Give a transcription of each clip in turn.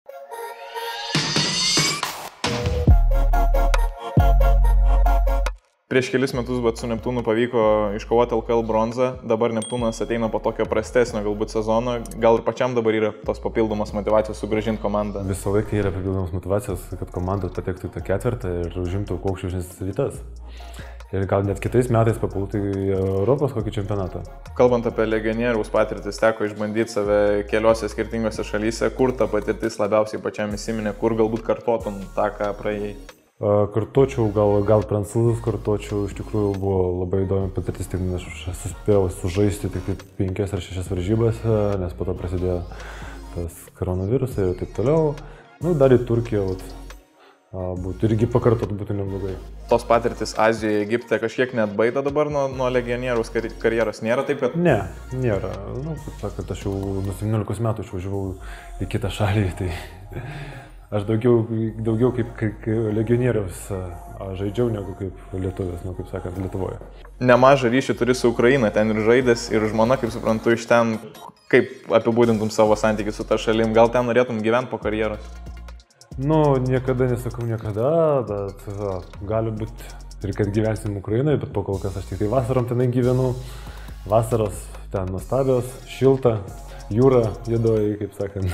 Prieš kelis metus, bet su Neptūnu pavyko iškovoti LKL bronzą, dabar Neptūnas ateina po tokio prastesnio galbūt sezono, gal ir pačiam dabar yra tos papildomos motyvacijos sugrąžinti komandą? Visą laiką yra papildomos motyvacijos, kad komanda patektų į tą ketvirtą ir užimtų aukščiausias vietas. Ir gal net kitais metais papultų į Europos kokį čempionatą. Kalbant apie legionieriaus patirtis, teko išbandyti save keliose skirtingose šalyse, kur ta patirtis labiausiai pačiam įsiminė, kur galbūt kartotum tą, ką praėjai? Kartočiau, gal prancūzus kartočiau, iš tikrųjų buvo labai įdomi patirtis, tik aš suspėjau sužaisti tik 5 ar 6 varžybas, nes po to prasidėjo tas koronavirusas ir taip toliau. Nu, dar į Turkiją būtų irgi pakartot būtų neblogai. Tos patirtis Azijoje, Egipte kažkiek neatbaida dabar nuo legionieriaus karjeros, nėra taip, kad... Ne, nėra. Nu, kaip sakant, aš jau nuo 17 metų išvažiavau į kitą šalį, tai... Aš daugiau kaip legionieriaus žaidžiau negu kaip lietuvis, kaip sakant, Lietuvoje. Nemažą ryšį turi su Ukraina, ten ir žaidęs, ir žmona, kaip suprantu, iš ten, kaip apibūdintum savo santykį su ta šalim, gal ten norėtum gyventi po karjeros? Nu, niekada nesakau niekada, bet gali būti ir kad gyvensim Ukrainoje, bet po kol kas aš tik tai vasarom tenai gyvenu. Vasaros ten nuostabios, šilta, jūra, juodoji, kaip sakant.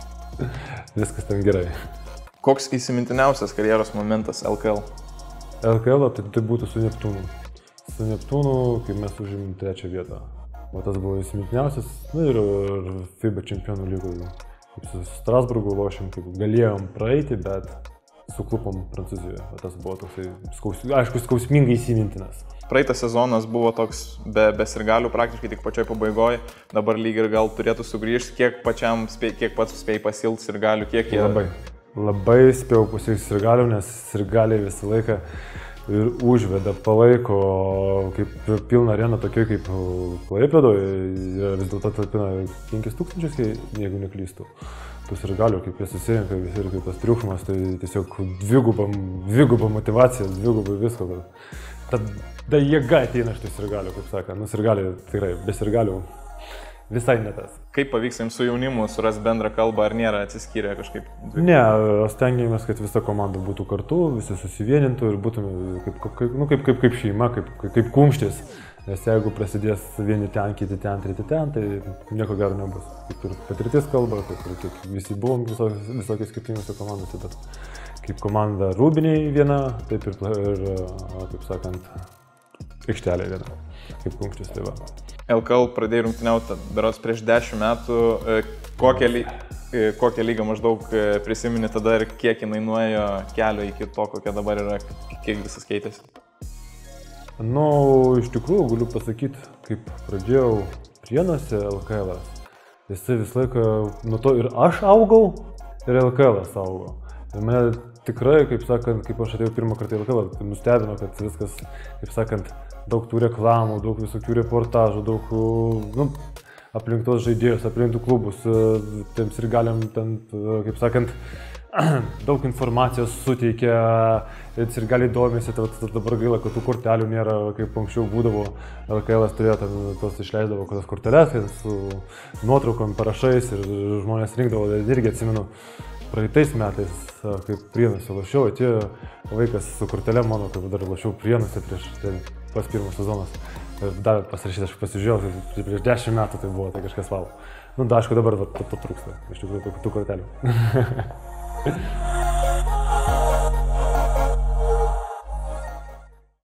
Viskas ten gerai. Koks įsimintiniausias karjeros momentas LKL? LKL tai būtų su Neptūnu. Su Neptūnu, kai mes užimėm 3 vietą. O tas buvo įsimintiniausias, ir FIBA čempionų lygoje. Kaip su Strasburgu lošėm, kaip galėjom praeiti, bet suklupom Prancūzijoje. O tas buvo toksai, skausmingai įsimintinas. Praeitas sezonas buvo toks be sirgalių praktiškai tik pačioj pabaigoje, dabar lyg ir gal turėtų sugrįžti, kiek pats spėjai pasilti sirgalių, kiek jie... Labai spėjau pasilti sirgalių, nes sirgaliai visą laiką ir užveda, palaiko, kaip pilna arena tokia kaip Klaipėdoje, vis dėlto talpina 5000, jeigu neklystu. Tų sirgalių, kaip jie susirenka ir kaip tas triukšmas, tai tiesiog dviguba motyvacija, dvigubai visko. Tada jėga ateina iš tų sirgalių, kaip sakant. Nu, sirgaliai tikrai, be sirgalių visai ne tas. Kaip pavyks jums su jaunimu surasti bendrą kalbą, ar nėra atsiskyrę kažkaip? Ne, stengiamės, kad visa komanda būtų kartu, visi susivienintų ir būtume kaip šeima, kaip kumštis. Nes jeigu prasidės vieni ten, kiti ten, treti ten, tai nieko gero nebus. Kaip ir patirtis kalba, kaip visi buvom visokios skirtingose komandose, bet kaip komanda rūbiniai viena, taip ir kaip sakant, aikštelė viena, kaip kumštis, tai va. LKL pradėjai rungtyniauti berods prieš 10 metų, kokią lygą maždaug prisimeni tada ir kiek jinai nuėjo kelio iki to, kokia dabar yra, kiek visas keitėsi? Nu, iš tikrųjų galiu pasakyti, kaip pradėjau Prienuose LKL-as. Jisai visą laiką, nuo to ir aš augau, ir LKL-as augo. Ir mane tikrai, kaip sakant, kaip aš atėjau pirmą kartą į LKL, tai nustebino, kad viskas, kaip sakant, daug tų reklamų, daug visokių reportažų, daug, aplink tos žaidėjus, aplink tų klubus, tiems ir galim ten, kaip sakant, daug informacijos suteikia ir gali domėsi, dabar gaila, kad tų kortelių nėra, kaip anksčiau būdavo, LKL turėjo tos išleisdavo kokias korteles, su nuotraukom, parašais ir žmonės rinkdavo, irgi atsimenu, praeitais metais, kaip Prienuose lošiau, atėjo vaikas su kortelė mano, kaip dar lošiau Prienuose pas pirmas sezonas. Ir dar pasirašyti, aš pasižiūrėjau, tai prieš 10 metų tai buvo, tai kažkas vau. Nu, da, aišku, dabar to trūksta, iš tikrųjų, tų kortelių.